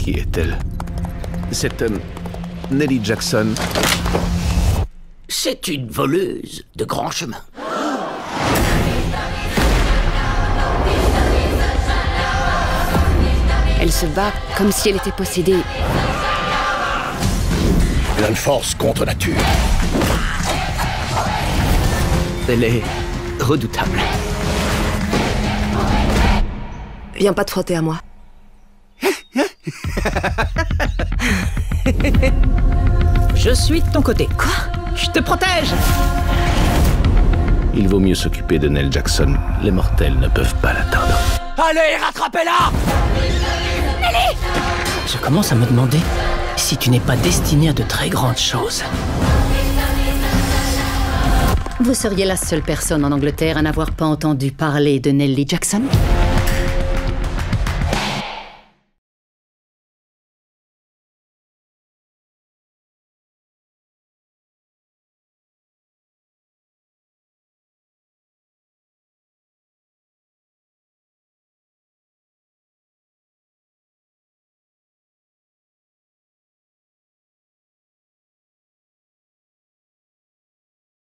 Qui est-elle? Cette Nellie Jackson. C'est une voleuse de grand chemin. Elle se bat comme si elle était possédée. Elle a une force contre nature. Elle est redoutable. Viens pas te frotter à moi. Je suis de ton côté. Quoi? Je te protège! Il vaut mieux s'occuper de Nell Jackson. Les mortels ne peuvent pas l'atteindre. Allez, rattrapez-la! Je commence à me demander si tu n'es pas destiné à de très grandes choses. Vous seriez la seule personne en Angleterre à n'avoir pas entendu parler de Nellie Jackson?